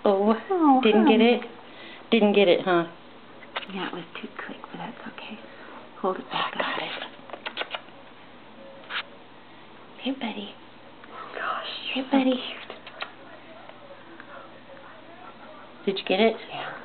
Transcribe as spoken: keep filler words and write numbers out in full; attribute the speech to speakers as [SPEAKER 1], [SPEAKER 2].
[SPEAKER 1] Oh,
[SPEAKER 2] oh
[SPEAKER 1] didn't
[SPEAKER 2] huh.
[SPEAKER 1] get it? Didn't get it, huh?
[SPEAKER 2] Yeah, it was too quick, but that's okay. Hold it back
[SPEAKER 1] I got
[SPEAKER 2] up.
[SPEAKER 1] it. Here, buddy.
[SPEAKER 2] Gosh,
[SPEAKER 1] Here, buddy.
[SPEAKER 2] cute.
[SPEAKER 1] Did you get it?
[SPEAKER 2] Yeah.